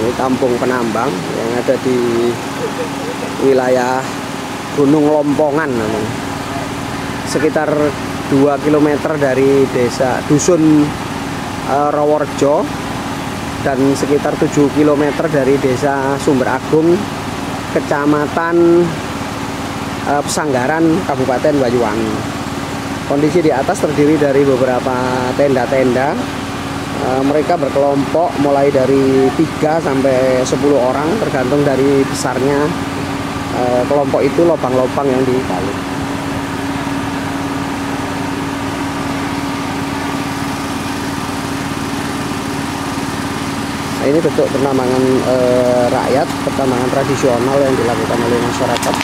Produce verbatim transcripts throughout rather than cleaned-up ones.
Ini kampung penambang yang ada di wilayah Gunung Lompongan namanya. Sekitar dua kilometer dari desa Dusun uh, Raworejo dan sekitar tujuh kilometer dari desa Sumber Agung, Kecamatan uh, Pesanggaran, Kabupaten Banyuwangi. Kondisi di atas terdiri dari beberapa tenda-tenda. Uh, mereka berkelompok mulai dari tiga sampai sepuluh orang tergantung dari besarnya uh, kelompok itu, lubang-lubang yang digali. Nah, ini bentuk penambangan uh, rakyat, penambangan tradisional yang dilakukan oleh masyarakat.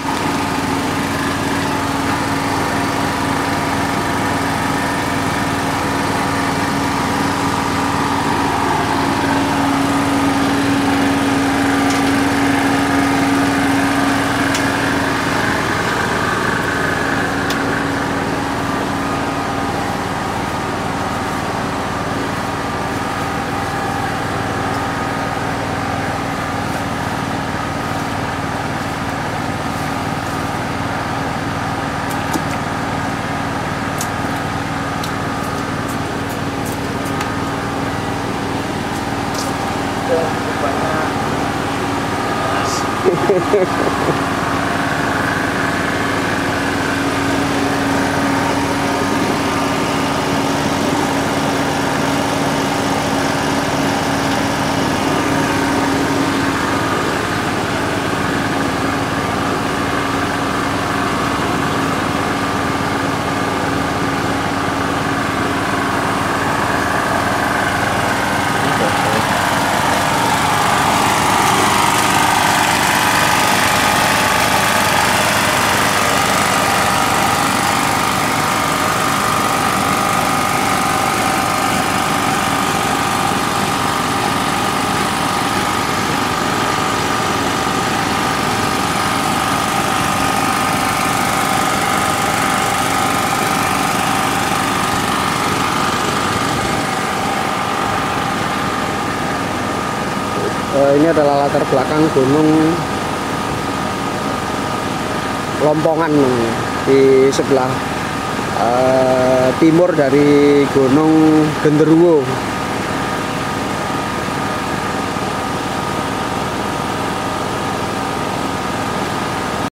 Ini adalah latar belakang Gunung Lompongan di sebelah uh, timur dari Gunung Genderuwo.